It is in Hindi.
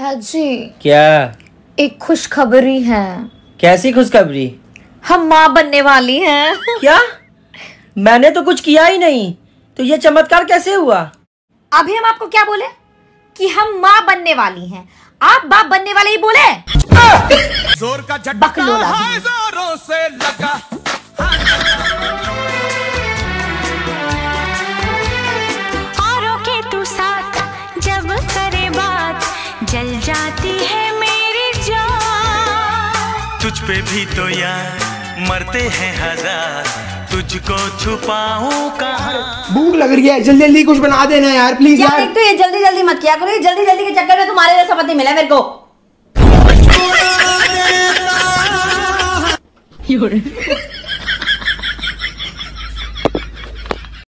जी क्या? एक खुशखबरी है। कैसी खुशखबरी? हम माँ बनने वाली हैं। क्या? मैंने तो कुछ किया ही नहीं, तो ये चमत्कार कैसे हुआ? अभी हम आपको क्या बोले कि हम माँ बनने वाली हैं, आप बाप बनने वाले ही बोले। जोर का झटका है जोरों से लगा। औरों के तू साथ जब करे बात जल जाती है मेरी जान। तुझ पे भी तो यार मरते हैं हजार, तुझको छुपाऊं कहाँ। भूख लग रही है, जल्दी जल्दी कुछ बना देना यार प्लीज यार। एक तो ये जल्दी जल्दी मत किया करो, ये जल्दी जल्दी के चक्कर में तुम्हारे जैसा पति मिला मेरे को।